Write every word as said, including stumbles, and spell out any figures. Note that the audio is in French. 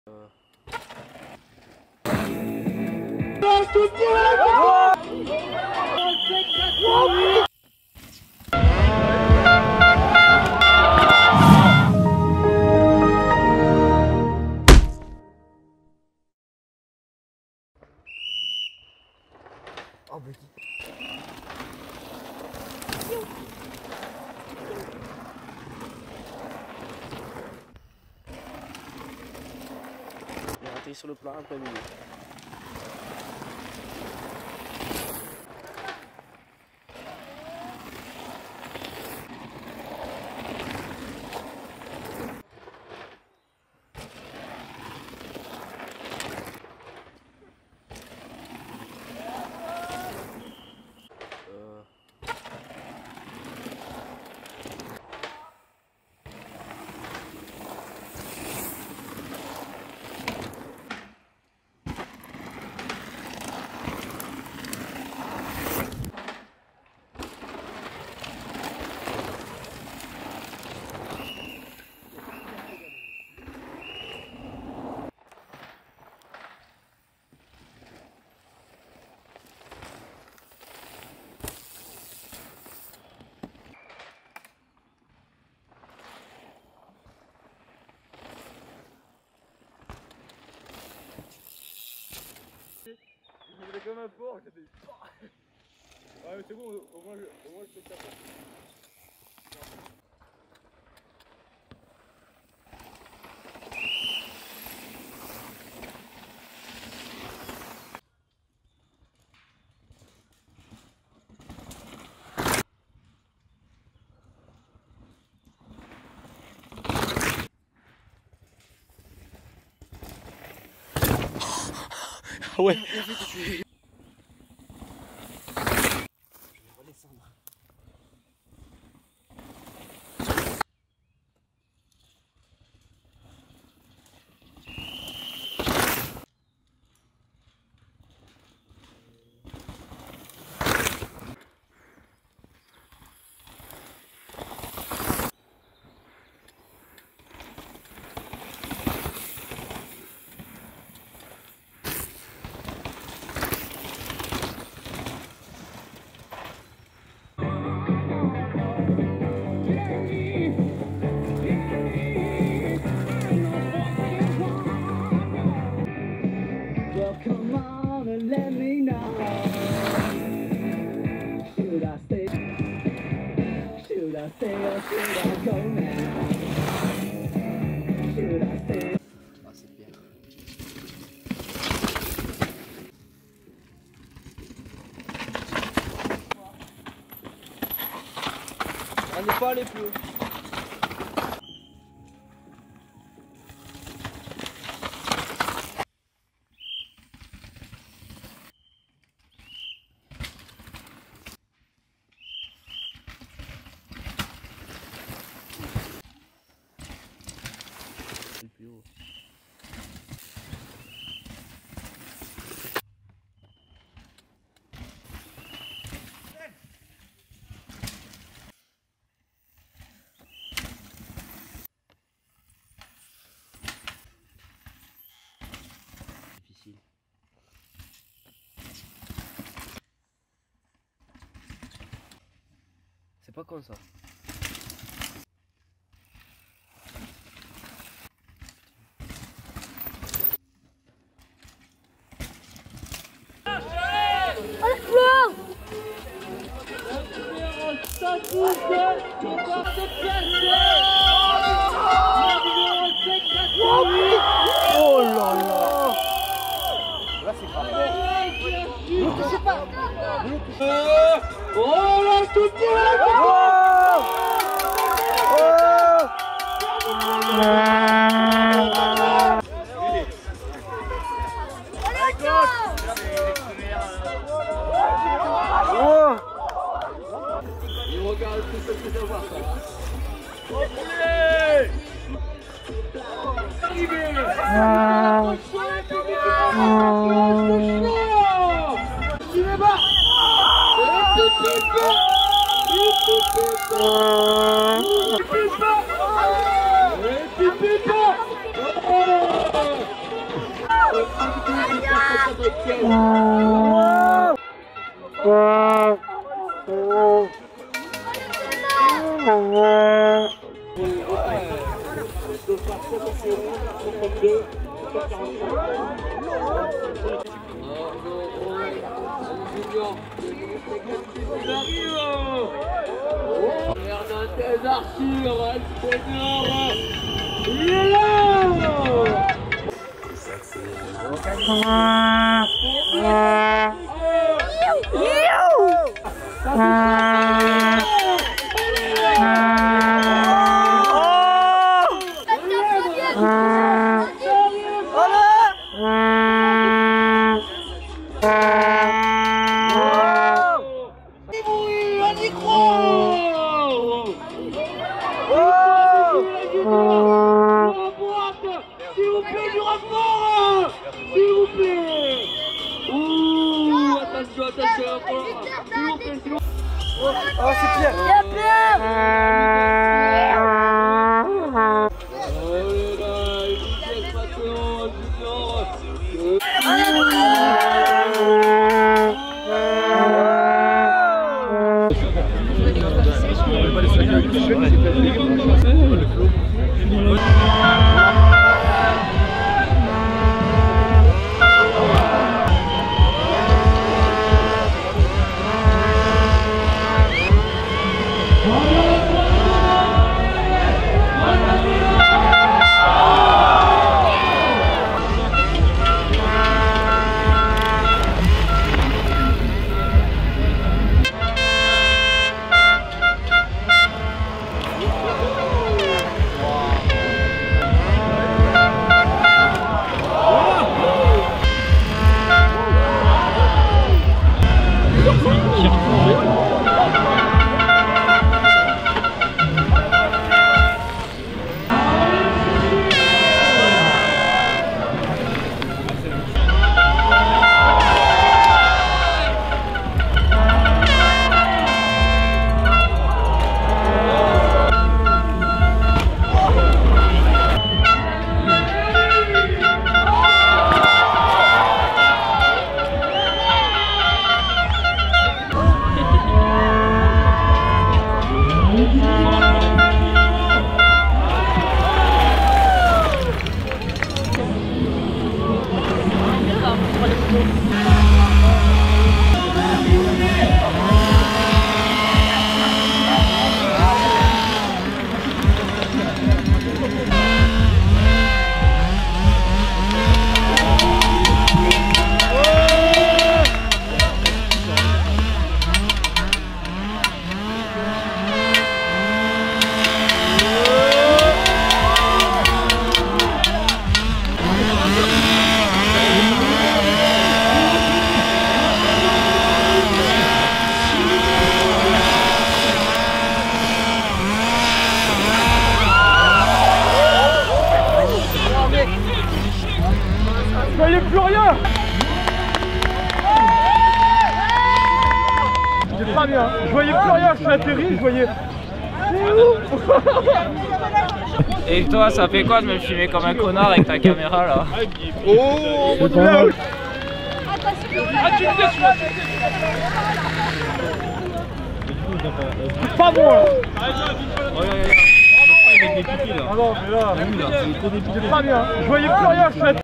Oh, mais... Il est raté sur le plat après milieu. Il est comme un porc, j'ai des... Ah mais c'est bon, au moins je, au moins je peux taper. Ah ouais. Come on and let me know. Should I stay? Should I stay or should I go now? Should I stay? Ah, c'est bien. On n'est pas allé plus haut. Difficile. C'est pas comme ça. Oh là là. Là c'est grave. Ne touchez pas. Ne touchez pas. Oh là, tout le monde! Il regarde tout ce que je vois. Oh Oh, c'est Pierre! Il y a Pierre! Je voyais plus rien. J'étais pas bien. Je voyais plus rien, je suis atterri, je voyais... Et toi, ça fait quoi de me filmer comme un connard avec ta caméra là? Oh, mon Dieu. Pas moi. Ah non, mais là, c'est pas bien. Je voyais plus rien, je suis atterri.